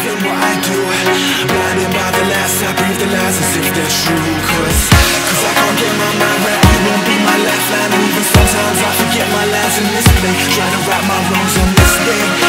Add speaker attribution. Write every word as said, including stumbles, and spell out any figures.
Speaker 1: in what I do, blinded by the lies, I breathe the lies as if they're true. Cause, cause I can't get my mind right, you won't be my lifeline. And even sometimes I forget my lines in this play, trying to right my wrongs on this day.